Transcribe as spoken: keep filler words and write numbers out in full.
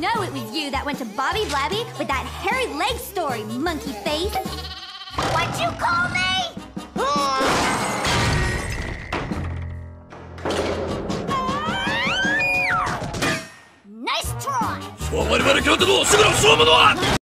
know it was you that went to Bobby Blabby with that hairy leg story, monkey face. What'd you call me? Nice try.